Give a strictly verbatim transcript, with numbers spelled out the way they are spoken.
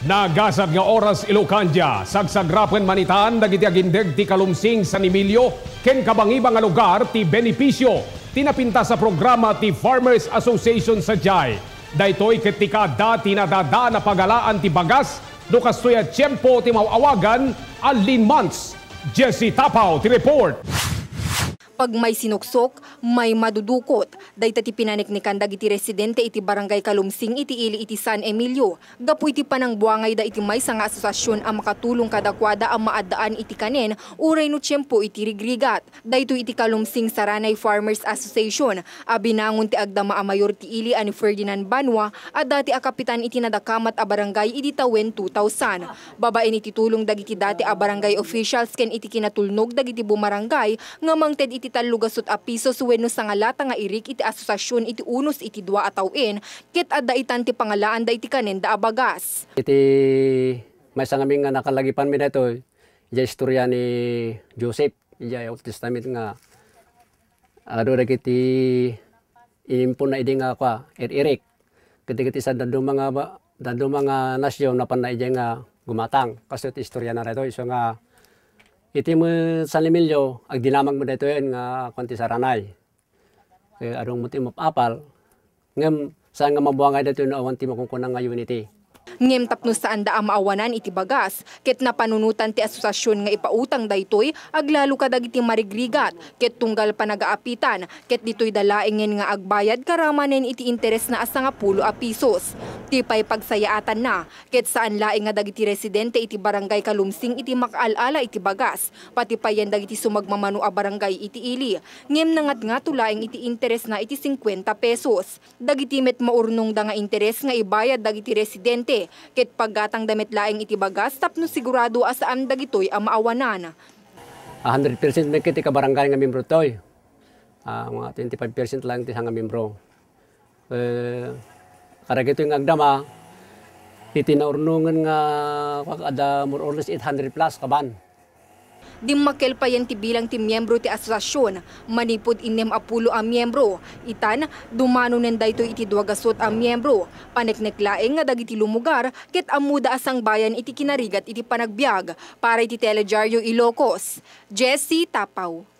Nagasab nga oras Ilocania, sagsagrapen manitan dagiti agindeg ti kalumsing San Emilio ken kabangiba nga lugar ti benepisyo tinapinta sa programa ti Farmers Association sa Jai. Daytoy ket ti kada tinadada na pagalaan ti Bagas do kastoy a tiyempo ti mawawagan alin months. Jesse Tapaw ti report. Pag may sinuksok, may madudukot. Dayta ti pinaniknikan dagiti residente iti barangay Kalumsing iti ili iti San Emilio. Gapu iti panang buangay da iti may nga asosasyon ang makatulong kadakuada ang maadaan iti kanen uray no tiyempo iti rigrigat. Dayto iti Kalumsing Saranay Farmers Association. Abinangon ti agdama a mayor ti ili ani Ferdinand Banwa at dati a kapitan iti nadakamat a barangay iti tawen two thousand. Babaen iti tulong dagiti dati a barangay officials ken iti kinatulnog dagiti bumarangay nga mangted iti talugasot a piso suweno sa ngalata nga irik iti asosasyon iti unos iti dua atawin ket adda itan ti pangalaan da iti kanen da Bagas. Iti may sangaming nga nakalagipan mi dito iti istorya ni Joseph iti Old Testament nga ado dagiti inimpon na idi nga kwa irik ket sa dadu mga dadu mga nasyon napan na idi nga gumatang kaso iti istorya na dito iso nga iti mo San Emilio, ag dinamag mo dito yun nga konti saranay. Kaya arong mo ti mapapal, ngam saan nga mabuangay dito yun awan ti makukunang nga unity. Ngem tapno saan da maawanan iti Bagas, ket napanunutan ti asosasyon nga ipautang daytoy aglalo kadagiti marigrigat, ket tunggal pa nagaapitan, ket ditoy dalaengen nga agbayad karamanen iti interes na asa nga pulo a pisos. Tipay pagsayaatan na, ket saan laeng nga dagiti residente iti barangay Kalumsing iti makaalala iti Bagas, pati payan dagiti sumagmamano a barangay iti ili. Ngem nangat nga tulaeng iti interes na iti fifty pesos. Dagiti met maurnong da nga interes nga ibayad dagiti residente. Ket paggatang damit laeng iti Bagas tapno sigurado asaan dagitoy a maawanan. one hundred percent may kiti ka barangay nga membro toy. Uh, mga twenty-five percent lang ti nga membro. Eh karagito yung agdama iti naurnungan nga ada more or less eight hundred plus kaban. Dimmakel pa yan ti bilang ti miyembro ti asosasyon, manipod inem apulo a miyembro. Itan, dumano nen dayto iti duwagasot a miyembro. Panekneklaeng nga dagiti lumugar, ket amuda asang bayan iti kinarigat iti panagbiag. Para iti Teledyaryo Ilocos. Jesse Tapaw.